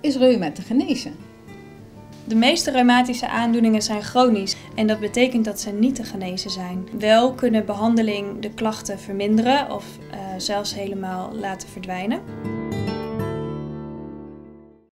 is reuma te genezen? De meeste reumatische aandoeningen zijn chronisch en dat betekent dat ze niet te genezen zijn. Wel kunnen behandeling de klachten verminderen of zelfs helemaal laten verdwijnen.